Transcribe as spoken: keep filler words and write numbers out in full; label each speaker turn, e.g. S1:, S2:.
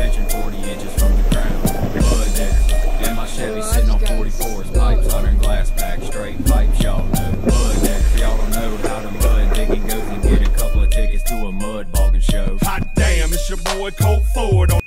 S1: stretching forty inches from the ground. Mud digger, in my Chevy sitting on forty-fours, pipes under glass pack, straight pipes, y'all know. Mud digger, if y'all don't know how to mud digging goes, and get a couple of tickets to a mud bogging show.
S2: Hot damn, it's your boy Colt Ford.